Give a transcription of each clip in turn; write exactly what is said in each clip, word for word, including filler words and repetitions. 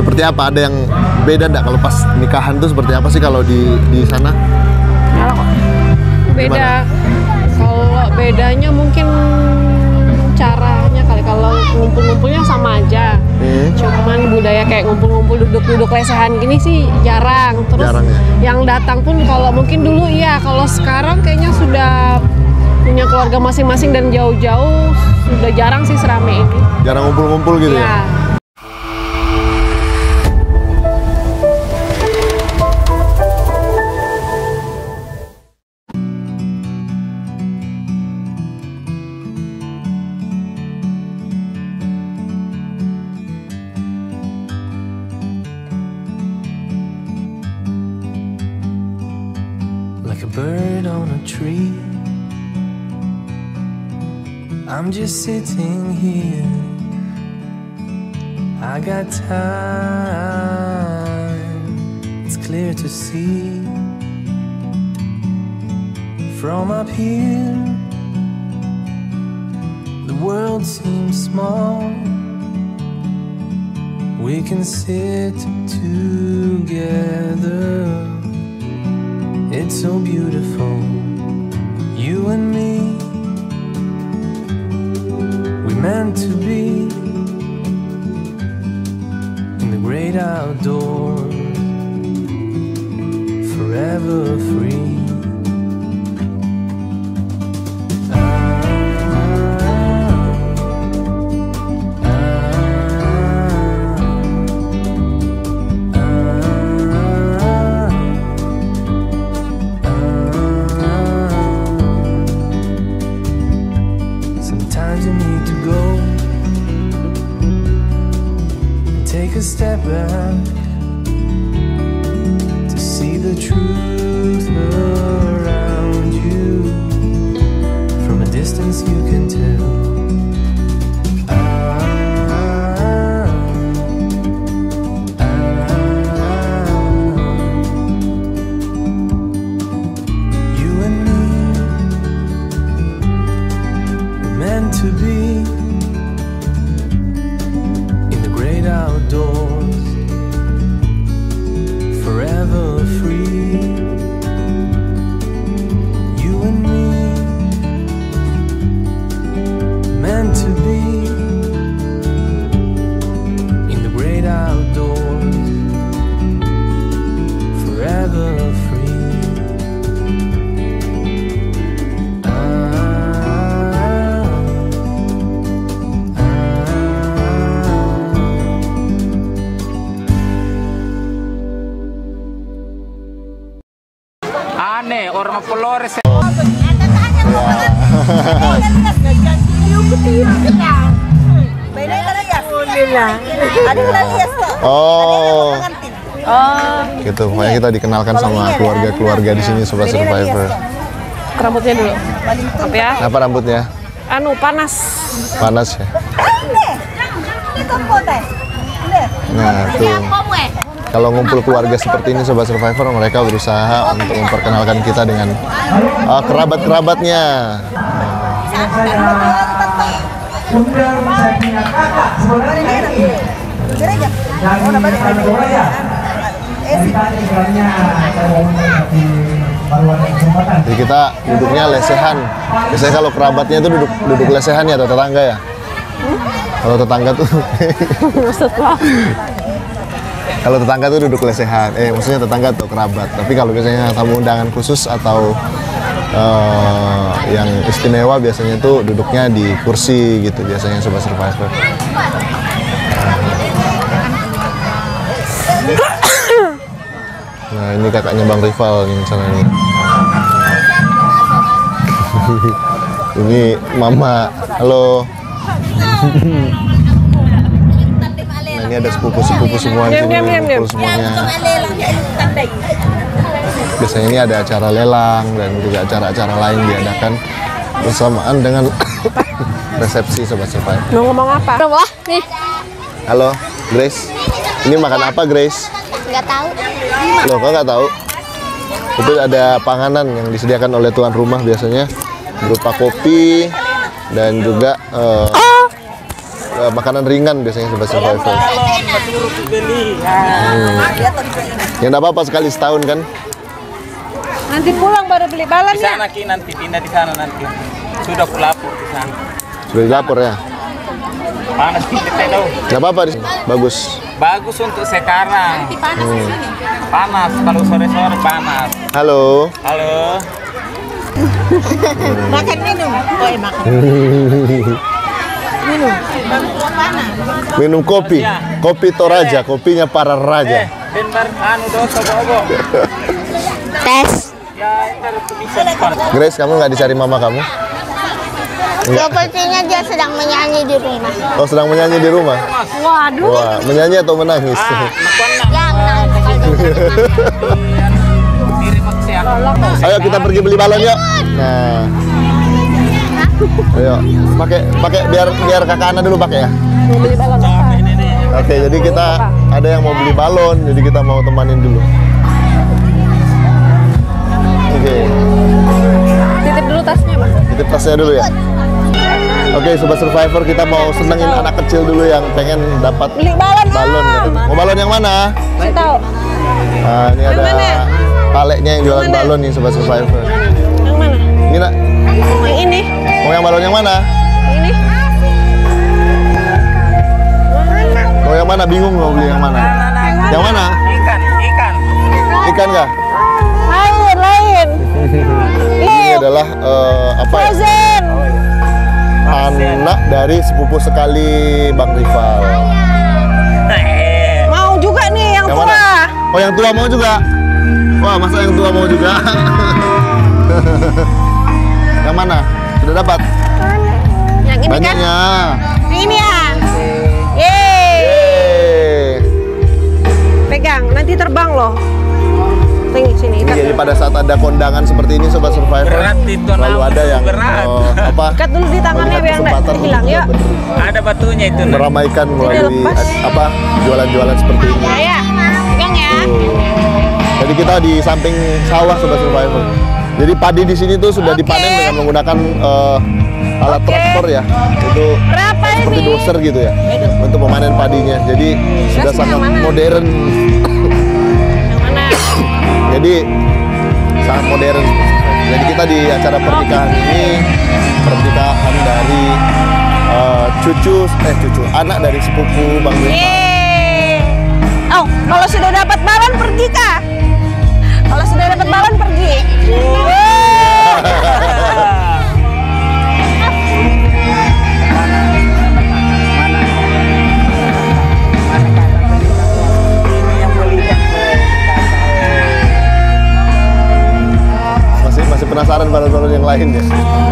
seperti apa? Ada yang beda nggak kalau pas nikahan tuh seperti apa sih kalau di di sana? Beda. Kalau bedanya mungkin caranya kali, kalau ngumpul-ngumpulnya sama aja. Hmm. Cuman budaya kayak ngumpul-ngumpul duduk-duduk lesehan gini sih jarang. Terus jarang, ya? Yang datang pun kalau mungkin dulu iya, kalau sekarang kayaknya sudah punya keluarga masing-masing dan jauh-jauh sudah jarang sih serame ini. Jarang ngumpul-ngumpul gitu ya? Ya. Like a bird on a tree, I'm just sitting here. I got time, it's clear to see. From up here, the world seems small. We can sit together. It's so beautiful, you and me. We meant to be in the great outdoors, forever free. Step back to see the truth around you. From a distance you can tell. Ah, ah, you and me were meant to be outdoors, forever free. You and me, meant to be in the great outdoors, forever free. Aneh, orang Flores. Oh, oh, gitu. Makanya kita dikenalkan sama keluarga-keluarga di sini, Sobat Survivor. Rambutnya dulu. Apa ya? Kenapa rambutnya? Anu panas. Panas ya. Nah, tuh. Kalau ngumpul keluarga seperti ini, Sobat Survivor, mereka berusaha untuk memperkenalkan kita dengan uh, kerabat-kerabatnya. Jadi kita duduknya lesehan. Biasanya kalau kerabatnya itu duduk duduk lesehan ya, atau tetangga ya? Kalau tetangga tuh Kalau tetangga tuh duduk lesehan, eh maksudnya tetangga atau kerabat. Tapi kalau biasanya tamu undangan khusus atau uh, yang istimewa biasanya tuh duduknya di kursi gitu biasanya, Sobat Survivor. Nah ini kakaknya Bang Rival yang sana nih. Ini Mama, halo. Ini ada sepupu-sepupu semua di sini, kumpul semuanya. Biasanya ini ada acara lelang dan juga acara-acara lain diadakan bersamaan dengan resepsi, Sobat Survivor. Mau ngomong apa? Wah, nih. Halo, Grace. Ini makan apa, Grace? Nggak tahu. Loh, kok nggak tahu? Itu ada panganan yang disediakan oleh tuan rumah biasanya berupa kopi dan juga uh, eh, makanan ringan biasanya Sobat Survivor. Balon, suruh beli. Ya nggak apa-apa sekali setahun kan. Nanti pulang baru beli balon Di sana Ki nanti pindah di sana nanti. Sudah kulapor di sana. Sudah dilapor ya. Panas kita tahu. Nggak apa-apa, di sini. Bagus. Bagus untuk sekarang. Hmm. Panas kalau sore-sore panas. Halo. Halo. Makan minum. Oh, eh, makan. Minum. Panas. Minum kopi. Kopi Toraja, kopinya para Eh, raja. dan bar anu dosa bobo. Tes. Ya, itu harus bisa. Grace, kamu nggak dicari mama kamu? Sepertinya dia sedang menyanyi di rumah. Oh, sedang menyanyi di rumah? Waduh. Wah, menyanyi atau menangis? Ah, Yang Ayo kita pergi beli balon yuk. Nah. Ayo, pakai pakai biar biar kakak Ana dulu pakai ya. Mau beli balon apa? Oke, jadi kita ada yang mau beli balon, jadi kita mau temanin dulu. Oke, Titip dulu tasnya, Mas. titip tasnya dulu ya. Oke, Sobat Survivor, kita mau senengin anak kecil dulu yang pengen dapat Beli balon, balon. Om. Gitu. Mau balon yang mana? Kasih tahu. Nah, ini ada mana? paleknya yang jualan Yang mana? balon nih, Sobat Survivor. Yang mana? Ini nak, Yang ini. mau yang balon yang mana? Yang ini. Mau yang mana? Bingung mau beli yang mana? Yang mana? Ikan, ikan. Ikan kah? Lain, lain. Ini adalah eh, apa ya? Frozen. Anak dari sepupu sekali Bang Rival. Eh, Mau juga nih yang, Yang tua. mana? Oh, yang tua mau juga? Wah, masa yang tua mau juga? Yang mana? Sudah dapat? Yang ini kan? Banyaknya. Yang ini ya. Yeay. Yeay. Pegang, nanti terbang loh. Sini, sini. Ini ikat jadi dulu. pada saat ada kondangan seperti ini Sobat Survivor, Berat itu, selalu Nam. ada yang Berat. eh, apa? Ikat dulu di tangannya melihat biar nggak kesempatan hilang untuk ya. ber- ada batunya itu. Nak. meramaikan melalui lepas. ad- apa jualan-jualan seperti ini. Ya, ya. Pegang ya. Tuh. Jadi kita di samping sawah Sobat Survivor. Jadi padi di sini tuh sudah Oke. dipanen dengan menggunakan eh, alat Oke. traktor ya. Itu Berapa seperti ini? doser gitu ya untuk memanen padinya. Jadi sudah yang sangat mana? modern. Yang mana? Jadi sangat modern. Jadi kita di acara pernikahan ini pernikahan dari eh, cucu eh cucu anak dari sepupu Bang Rival. Yeay. Oh, kalau sudah dapat balon pergi kah? Kalau sudah dapat balon pergi. Masih masih penasaran balon-balon yang lain ya.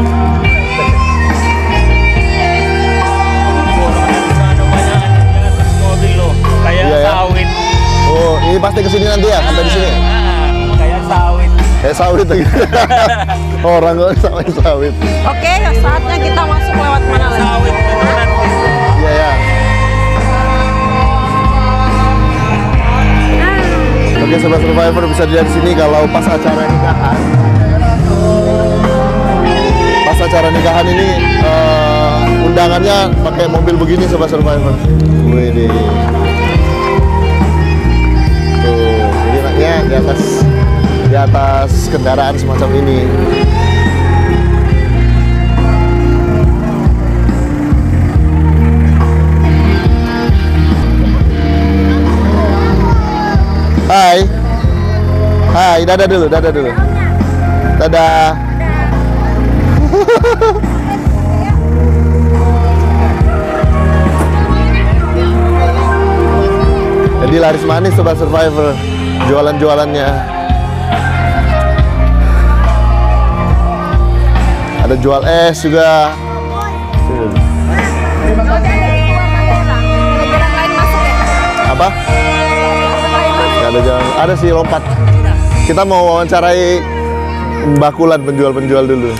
Mobil loh, kayak Iya, ya. sawit. Oh, ini pasti kesini nanti ya, sampai di sini. Ah, kayak sawit. Kayak sawit lagi. Orang kok sampai sawit. Oke, saatnya kita masuk lewat mana lagi? Sawit beneran. Iya ya. Oke Sobat Survivor, bisa dilihat di sini kalau pas acara nikahan. Pas acara nikahan ini eh, undangannya pakai mobil begini Sobat Survivor. Wih deh. Tuh, jadi anaknya di atas di atas kendaraan semacam ini. Hai. Hai, dadah dulu, dadah dulu. Dadah. Jadi laris manis Sobat Survivor jualan-jualannya. Ada jual es juga. Apa? Nggak ada jalan. Ada sih lompat. Kita mau wawancarai bakulan penjual-penjual dulu.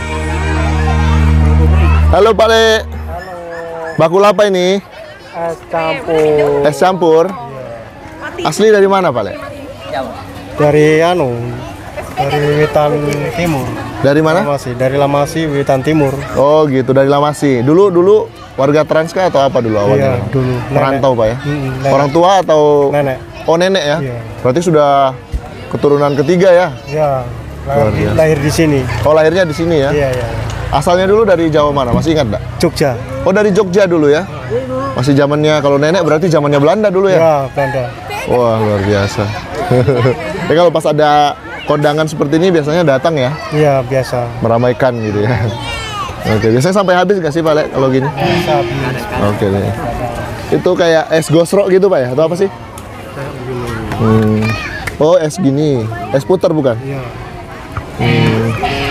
Halo Pak Le. Bakul apa ini? Es campur. Es campur. Asli dari mana Pak Le? Dari anu, dari Wetan Timur. Dari mana? Lamasi, dari Lamasi, Witan Timur. Oh gitu, dari Lamasi. Dulu dulu warga Transka atau apa dulu awalnya? Iya, dulu. Perantau Pak ya? Mm, nenek. Orang tua atau? Nenek. Oh nenek ya? Iya. Berarti sudah keturunan ketiga ya? Ya, Luar lahir, biasa. lahir di sini. Oh lahirnya di sini ya? Iya, iya. Asalnya dulu dari Jawa mana? Masih ingat nggak? Jogja. Oh dari Jogja dulu ya? Masih zamannya, kalau nenek berarti zamannya Belanda dulu ya? Ya, Belanda. Wah luar biasa. Ya kalau pas ada kondangan seperti ini biasanya datang ya? Iya, biasa. Meramaikan gitu ya? Oke, biasanya sampai habis nggak sih Pak Lek kalau gini? Bisa. Oke deh. Itu kayak es gosro gitu Pak ya? Atau apa sih? Hmm. Oh es gini, es puter bukan? Iya. Hmm.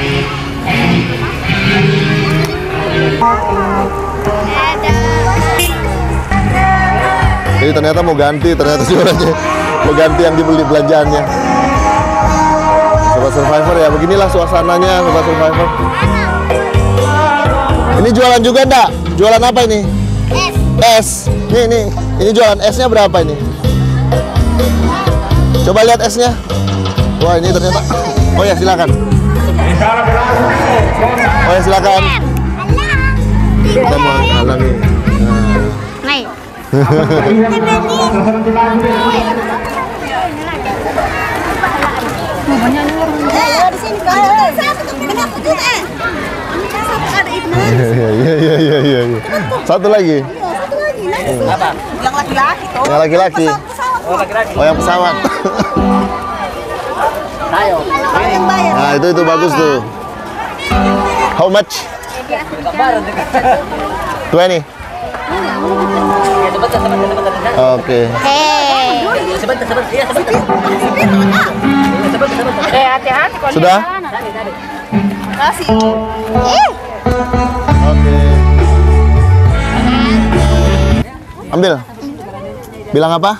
Jadi ternyata mau ganti, ternyata sih orangnya mau ganti yang dibeli belanjaannya. Sobat Survivor ya, beginilah suasananya Sobat Survivor. Ini jualan juga enggak? Jualan apa ini? Es. Nih nih, ini jualan esnya berapa ini? Coba lihat esnya. Wah ini ternyata. Oh ya silakan. Oh ya silakan. Kita mau halangi. Nih. Iya iya iya iya iya. Satu lagi. Apa? Yang laki-laki tuh. Yang laki-laki. Oh, laki-laki. Oh yang pesawat. Ayo. Yang bayar. Nah itu itu bagus tuh. How much? Gambaran dekat. twenty. Ya, sebentar, sebentar, sebentar. Oke. Hei. Sebentar, sebentar. Iya, sebentar. Iya, sebentar, sebentar. Eh hati-hati kalau Sudah? Tadi, tadi. Kasih. Eh. Oke. Ambil. Bilang apa?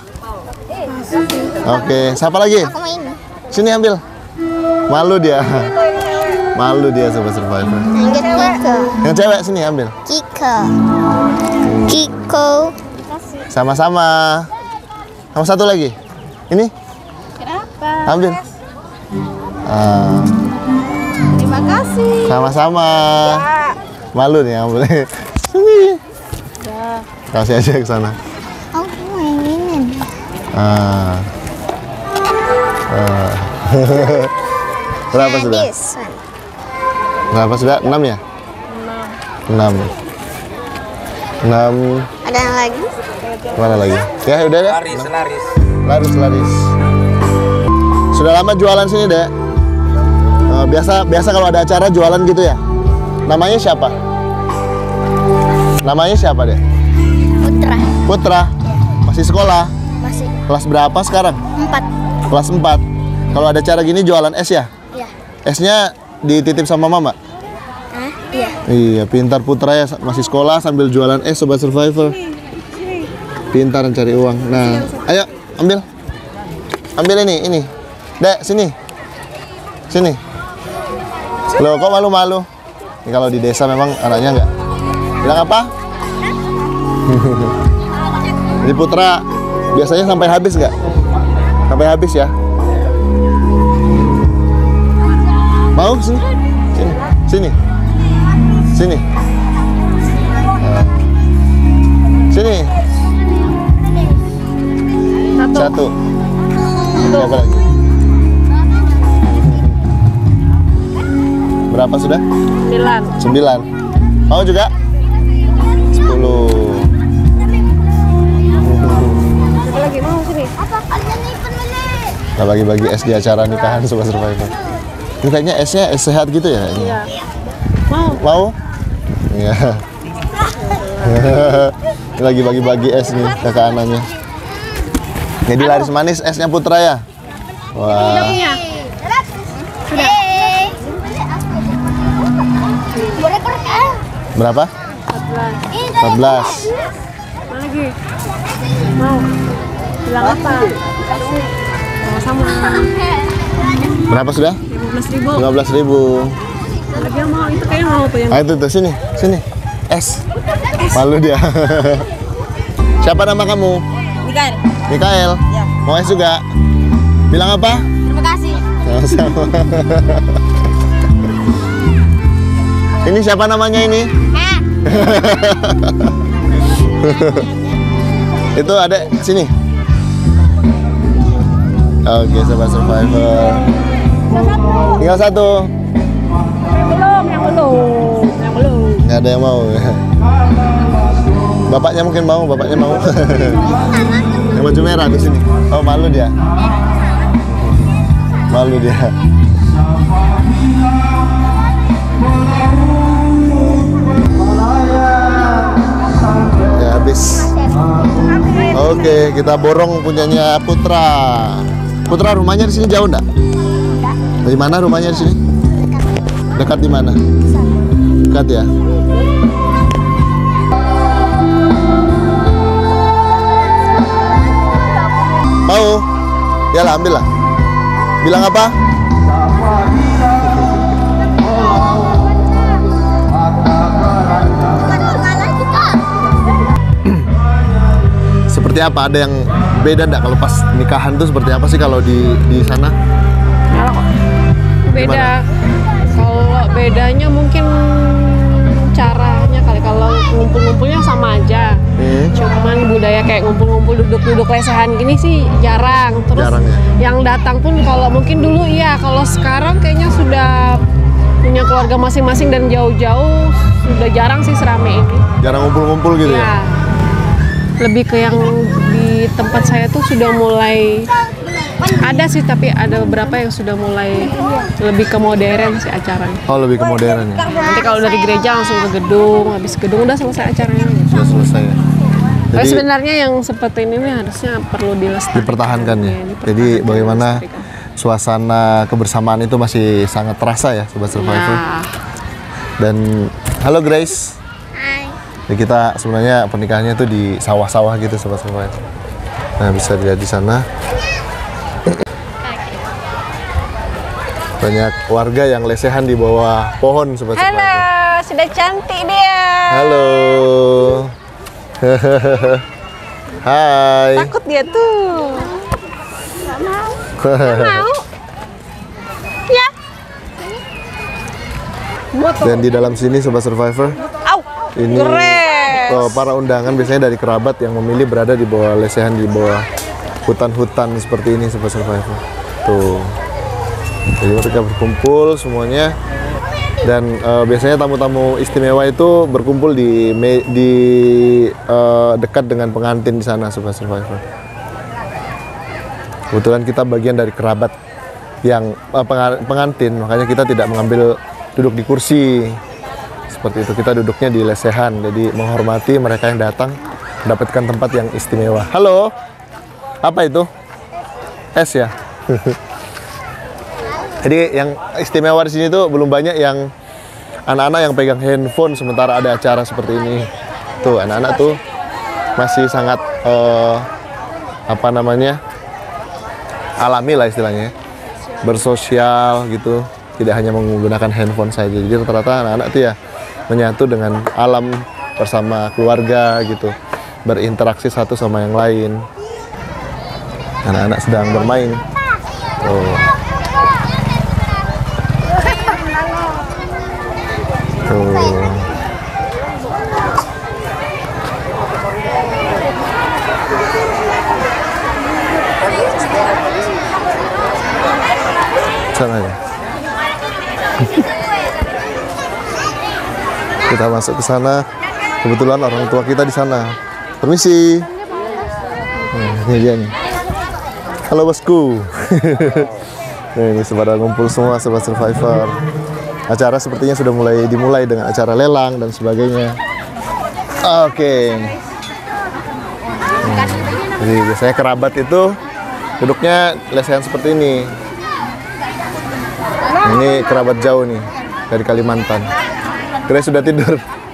Oke, siapa lagi? Aku mau ini. Sini ambil. Malu dia. Malu dia Sobat Survivor. Lanjut Kiko. Yang cewek sini ambil. Kiko. Kiko. Sama-sama. Sama satu lagi. Ini? Kenapa? Ambil. Ah, Terima kasih. sama-sama. Malu nih ambil. Sini. Kasih aja ke sana. Aku mau yang ini. Ah. Ah. Berapa sudah? This one. Berapa sudah? enam ya? enam. enam. Ada yang lagi? Mana lagi? Ya udah ya. Laris, laris. Laris, laris. Sudah lama jualan sini, Dek? Eh, biasa biasa kalau ada acara jualan gitu ya? Namanya siapa? Namanya siapa, Dek? Putra. Putra. Masih sekolah? Masih Kelas berapa sekarang? empat. Kelas empat. Kalau ada acara gini jualan es ya? Iya. Esnya dititip sama mama? Hah? Iya. Iya, pintar Putra ya, masih sekolah sambil jualan es Sobat Survivor. Pintar mencari uang. Nah, ayo ambil. Ambil ini, ini. Dek, sini. Sini. Loh, kok malu-malu? Ini kalau di desa memang anaknya enggak. Bilang apa? Ini Putra biasanya sampai habis nggak? Sampai habis ya? Mau sini? Sini. Sini. Sini. Nah. Sini. Satu. Satu. Siapa lagi? Berapa sudah? Sembilan. Sembilan. Mau juga? Sepuluh. Siapa lagi mau sini? Kita bagi-bagi es di acara nikahan Sobat Survivor. Ini kayaknya esnya es sehat gitu ya? Ini? Iya. Mau. Mau? Iya. Ini lagi bagi-bagi es nih kakak anaknya. Jadi laris manis esnya Putra ya? Wah. Punya. Sudah. Berapa? empat belas. empat belas. Mana lagi? Mau. Bilang apa? Kasih. Sama-sama. Berapa sudah? lima belas ribu. lima belas ribu. Lagi yang mau itu kayaknya mau tuh yang Ah itu tuh sini, sini. Es. Malu dia. Siapa nama kamu? Mikael. Mikael. Ya. Mau es juga? Bilang apa? Terima kasih. Sama-sama. Ini siapa namanya ini? Itu adek sini. Oke, Sobat Survivor. Tinggal satu. Belum, yang belum, yang belum. Nggak ada yang mau. Bapaknya mungkin mau, bapaknya mau. Yang baju merah di sini. Oh, malu dia. Malu dia. Ya habis. Oke, kita borong punyanya Putra. Putra, rumahnya di sini jauh enggak? Dari mana rumahnya di sini? Dekat di mana? Dekat ya. Mau? Ya lah, ambil lah. Bilang apa? Seperti apa? Ada yang beda enggak kalau pas nikahan tuh seperti apa sih kalau di di sana? Beda. Kalau bedanya mungkin caranya kali, kalau ngumpul-ngumpulnya sama aja. Hmm. Cuman budaya kayak ngumpul-ngumpul duduk-duduk lesehan gini sih jarang. Terus Jarang ya? yang datang pun kalau mungkin dulu iya, kalau sekarang kayaknya sudah punya keluarga masing-masing dan jauh-jauh sudah jarang sih serame ini. Jarang ngumpul-ngumpul gitu ya? Ya. Lebih ke yang di tempat saya tuh sudah mulai ada sih, tapi ada beberapa yang sudah mulai lebih ke modern sih acaranya. Oh, lebih ke modern ya? Nanti kalau dari gereja langsung ke gedung, habis gedung udah selesai acaranya. Sudah selesai ya? Tapi Jadi sebenarnya yang seperti ini nih harusnya perlu dilestarikan. dipertahankan ya? Iya, Jadi dipertahankan, bagaimana dilestarikan. suasana kebersamaan itu masih sangat terasa ya Sobat Survivor? Ya. Dan halo Grace. Jadi kita sebenarnya pernikahannya tuh di sawah-sawah gitu Sobat Survivor. Nah, bisa dilihat di sana. Banyak warga yang lesehan di bawah pohon Sobat Survivor. Halo, sudah cantik dia. Halo. Hai. Takut dia tuh. Gak mau. Mau. Ya. Dan di dalam sini Sobat Survivor, Au. ini Keren. oh, para undangan biasanya dari kerabat yang memilih berada di bawah lesehan di bawah hutan-hutan seperti ini Sobat Survivor. Tuh. Jadi mereka berkumpul semuanya, dan uh, biasanya tamu-tamu istimewa itu berkumpul di me, di uh, dekat dengan pengantin di sana Sobat Survivor. Kebetulan kita bagian dari kerabat yang uh, pengantin, makanya kita tidak mengambil duduk di kursi seperti itu. Kita duduknya di lesehan, jadi menghormati mereka yang datang mendapatkan tempat yang istimewa. Halo, apa itu? Es ya. Jadi yang istimewa di sini tuh belum banyak yang anak-anak yang pegang handphone sementara ada acara seperti ini. Tuh anak-anak tuh masih sangat uh, apa namanya alami lah istilahnya, bersosial gitu. Tidak hanya menggunakan handphone saja. Jadi rata-rata anak-anak tuh ya menyatu dengan alam bersama keluarga gitu, berinteraksi satu sama yang lain. Anak-anak sedang bermain. Tuh. Tuh. Sana ya. Kita masuk ke sana. Kebetulan orang tua kita di sana. Permisi. Nah, ini dia nih. Halo bosku. Nah, ini pada ngumpul semua Sobat Survivor. Acara sepertinya sudah mulai dimulai dengan acara lelang dan sebagainya. Oke. Hmm. Jadi biasanya kerabat itu duduknya lesehan seperti ini. Ini kerabat jauh nih dari Kalimantan. Grace sudah tidur.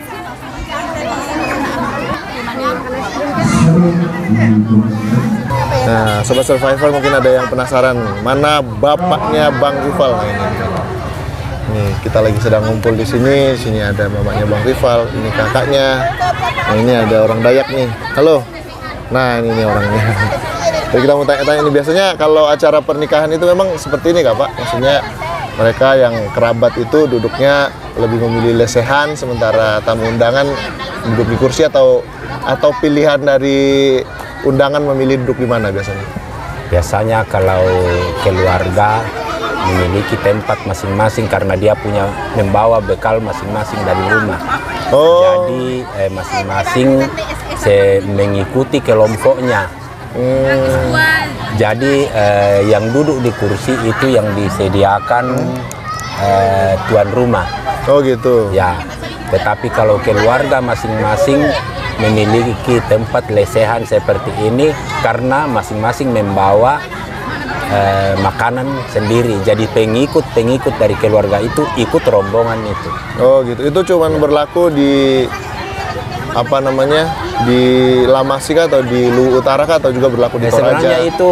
Nah, Sobat Survivor mungkin ada yang penasaran mana bapaknya Bang Rival. Nah, ini. Nih, kita lagi sedang ngumpul di sini. Di sini ada mamanya Bang Rival, ini kakaknya. Nah, ini ada orang Dayak nih. Halo. Nah, ini nih orangnya. Jadi kita mau tanya-tanya ini biasanya kalau acara pernikahan itu memang seperti ini Kak, Pak? Maksudnya mereka yang kerabat itu duduknya lebih memilih lesehan, sementara tamu undangan duduk di kursi, atau atau pilihan dari undangan memilih duduk di mana biasanya? Biasanya kalau keluarga memiliki tempat masing-masing karena dia punya membawa bekal masing-masing dari rumah. Oh. Jadi eh, masing-masing se- mengikuti kelompoknya. Hmm. Jadi eh, yang duduk di kursi itu yang disediakan eh, tuan rumah. Oh gitu. Ya, tetapi kalau keluarga masing-masing memiliki tempat lesehan seperti ini karena masing-masing membawa eh, makanan sendiri. Jadi pengikut-pengikut dari keluarga itu ikut rombongan itu. Oh gitu. Itu cuman berlaku di apa namanya, di Lamasi kah, atau di Luwu Utara kah, atau juga berlaku di Nah, Toraja? sebenarnya itu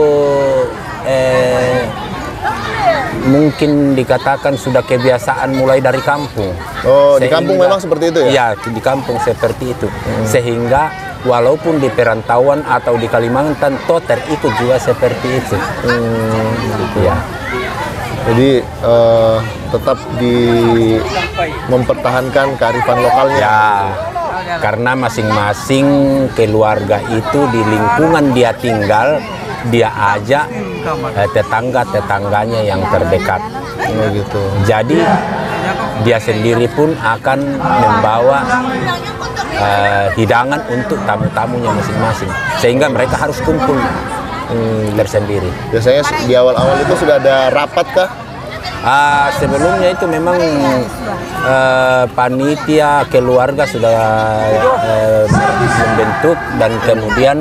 eh, mungkin dikatakan sudah kebiasaan mulai dari kampung. Oh, di kampung memang seperti itu ya? Iya, di kampung seperti itu. Hmm. Sehingga walaupun di perantauan atau di Kalimantan, toh terikut juga seperti itu. Hmm, gitu ya. Jadi eh, tetap di mempertahankan kearifan lokalnya. Ya, karena masing-masing keluarga itu di lingkungan dia tinggal, dia ajak eh, tetangga-tetangganya yang terdekat. Oh gitu. Jadi dia sendiri pun akan membawa uh, hidangan untuk tamu-tamunya masing-masing, sehingga mereka harus kumpul hmm, tersendiri. Biasanya di awal-awal itu sudah ada rapat kah? Uh, sebelumnya itu memang uh, panitia keluarga sudah uh, membentuk, dan kemudian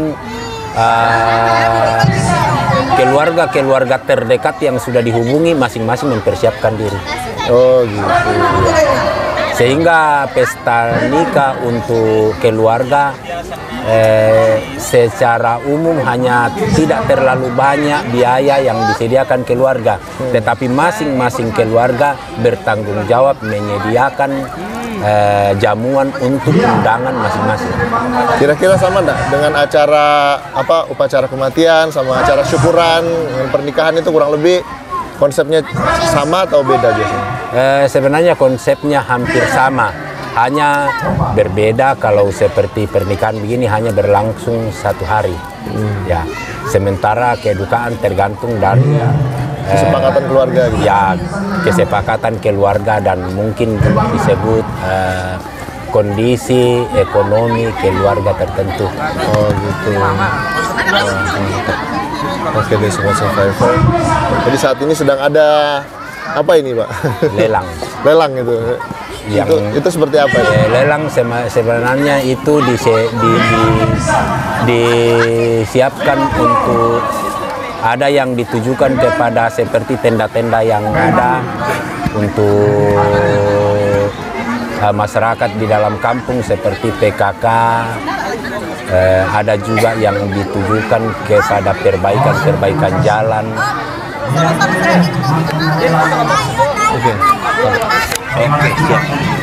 uh, keluarga-keluarga terdekat yang sudah dihubungi masing-masing mempersiapkan diri. Oh gitu. Sehingga pesta nikah untuk keluarga eh, secara umum hanya tidak terlalu banyak biaya yang disediakan keluarga, hmm. tetapi masing-masing keluarga bertanggung jawab menyediakan eh, jamuan untuk undangan masing-masing. Kira-kira sama enggak dengan acara apa upacara kematian sama acara syukuran pernikahan, itu kurang lebih konsepnya sama atau beda biasanya? Eh, sebenarnya konsepnya hampir sama, hanya berbeda. Kalau seperti pernikahan begini hanya berlangsung satu hari, hmm. ya. Sementara kedukaan tergantung dari eh, kesepakatan keluarga. Gitu. Ya, kesepakatan keluarga, dan mungkin juga disebut eh, kondisi ekonomi keluarga tertentu. Oh gitu. Oke deh Sobat Survivor. Jadi saat ini sedang ada apa ini Pak? Lelang. Lelang itu. Yang, itu, itu seperti apa? Eh, lelang sebenarnya itu dise, di, di, disiapkan untuk, ada yang ditujukan kepada seperti tenda-tenda yang ada untuk uh, masyarakat di dalam kampung seperti P K K. Eh, ada juga yang ditujukan kepada perbaikan-perbaikan jalan. Oke. Oke, siap.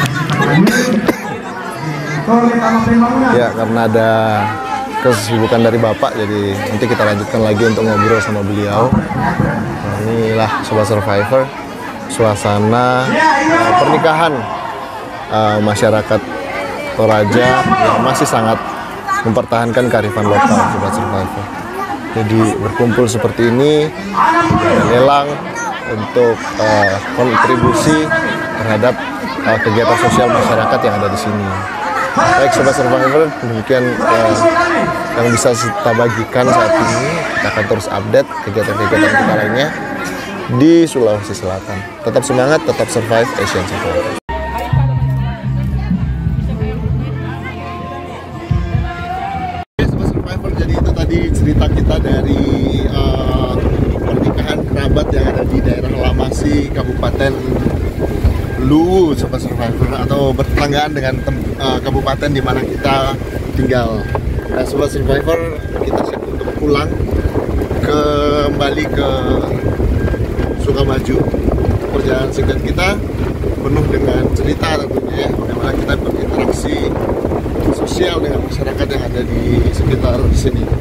Ya, karena ada kesibukan dari Bapak, jadi nanti kita lanjutkan lagi untuk ngobrol sama beliau. Nah, inilah Sobat Survivor, suasana uh, pernikahan uh, masyarakat Toraja yang masih sangat mempertahankan kearifan lokal, Sobat Survivor. Jadi berkumpul seperti ini, lelang untuk uh, kontribusi terhadap uh, kegiatan sosial masyarakat yang ada di sini. Baik Sobat Survivor, demikian uh, yang bisa kita bagikan saat ini. Kita akan terus update kegiatan-kegiatan kita lainnya di Sulawesi Selatan. Tetap semangat, tetap survive, Asian Survivor. Cerita kita dari uh, pernikahan kerabat yang ada di daerah Lamasi, Kabupaten Luwu, Sobat Survivor, atau bertetanggaan dengan uh, kabupaten di mana kita tinggal. Nah, Sobat Survivor, kita siap untuk pulang kembali ke Sukamaju. Perjalanan singkat kita penuh dengan cerita tentunya, ya, bagaimana kita berinteraksi sosial dengan masyarakat yang ada di sekitar sini.